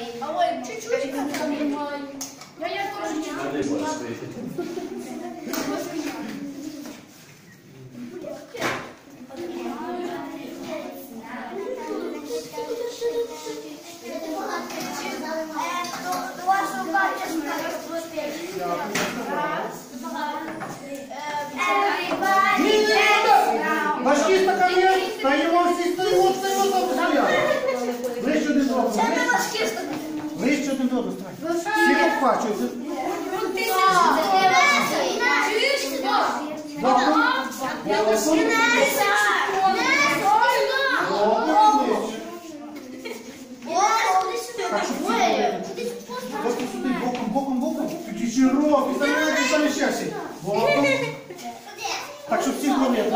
Ой, чуть-чуть нажимаю. Я тоже Важкі стакани, стаємо всі, стаємо там стояти. Вище один до одного. Вище один до одного, ставай. Всі обхвачуються. Так, щоб всі робити. Просто сюди, боком. Такі широкі, самі щасті. Боком. Так, щоб всі робити.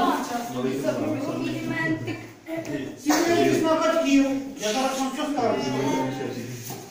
Сім'ї на батьків. Я зараз вам все скажу.